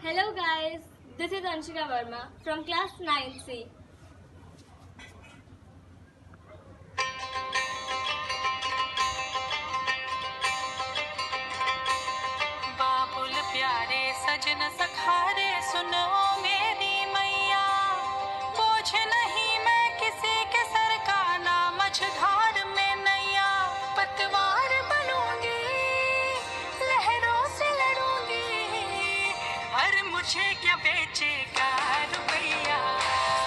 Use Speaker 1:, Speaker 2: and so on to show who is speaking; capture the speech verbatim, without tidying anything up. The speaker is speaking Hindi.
Speaker 1: Hello guys, this is Anshika Verma from class nine C.
Speaker 2: बाबुल प्यारे सजन सखारे सुनो मेरी मैया, बोझ नहीं मैं किसी के सर का, ना मझधार में नैया। पतवार बनूंगी, लहरों से लड़ूंगी, हर मुझे क्या बेचेगा रुपैया।